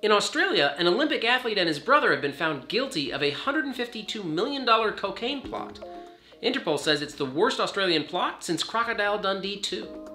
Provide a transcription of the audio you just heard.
In Australia, an Olympic athlete and his brother have been found guilty of a $152 million cocaine plot. Interpol says it's the worst Australian plot since Crocodile Dundee II.